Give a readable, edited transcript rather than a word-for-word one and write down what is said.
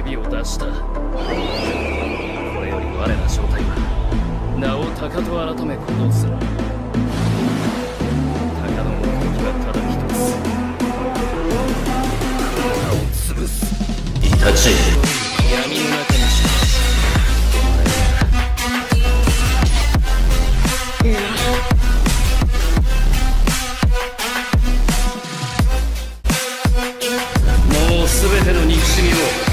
叫びを出した。これより我ら正体は名を鷹と改め行動する。鷹の目的はただ一つ、この名を潰す。イタチ闇の中にしまもう全ての憎しみを